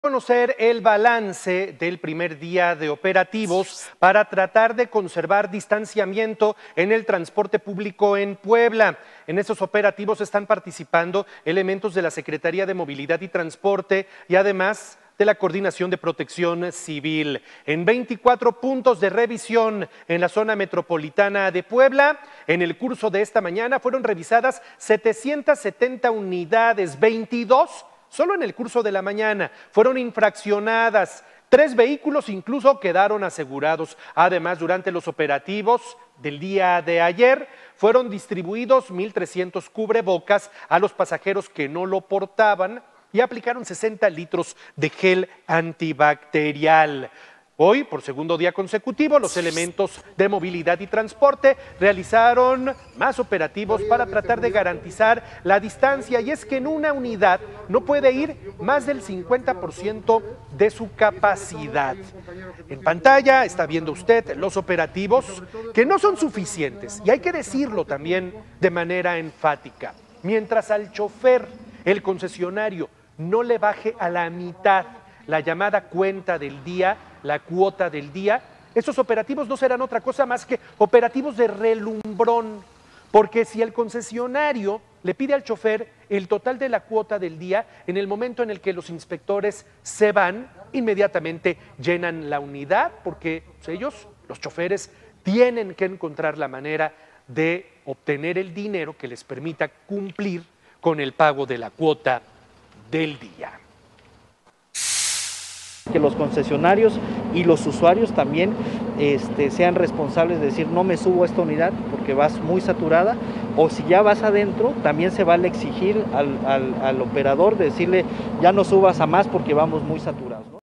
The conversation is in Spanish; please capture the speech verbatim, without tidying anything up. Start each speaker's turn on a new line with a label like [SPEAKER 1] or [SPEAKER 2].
[SPEAKER 1] Conocer el balance del primer día de operativos para tratar de conservar distanciamiento en el transporte público en Puebla. En esos operativos están participando elementos de la Secretaría de Movilidad y Transporte y además de la Coordinación de Protección Civil. En veinticuatro puntos de revisión en la zona metropolitana de Puebla, en el curso de esta mañana fueron revisadas setecientas setenta unidades, veintidós solo en el curso de la mañana fueron infraccionadas. Tres vehículos incluso quedaron asegurados. Además, durante los operativos del día de ayer, fueron distribuidos mil trescientos cubrebocas a los pasajeros que no lo portaban y aplicaron sesenta litros de gel antibacterial. Hoy, por segundo día consecutivo, los elementos de movilidad y transporte realizaron más operativos para tratar de garantizar la distancia, y es que en una unidad no puede ir más del cincuenta por ciento de su capacidad. En pantalla está viendo usted los operativos que no son suficientes, y hay que decirlo también de manera enfática. Mientras al chofer, el concesionario, no le baje a la mitad la llamada cuenta del día, la cuota del día, esos operativos no serán otra cosa más que operativos de relumbrón, porque si el concesionario le pide al chofer el total de la cuota del día, en el momento en el que los inspectores se van, inmediatamente llenan la unidad, porque ellos, los choferes, tienen que encontrar la manera de obtener el dinero que les permita cumplir con el pago de la cuota del día.
[SPEAKER 2] Que los concesionarios y los usuarios también este, sean responsables de decir no me subo a esta unidad porque vas muy saturada, o si ya vas adentro también se vale exigir al, al, al operador de decirle ya no subas a más porque vamos muy saturados, ¿no?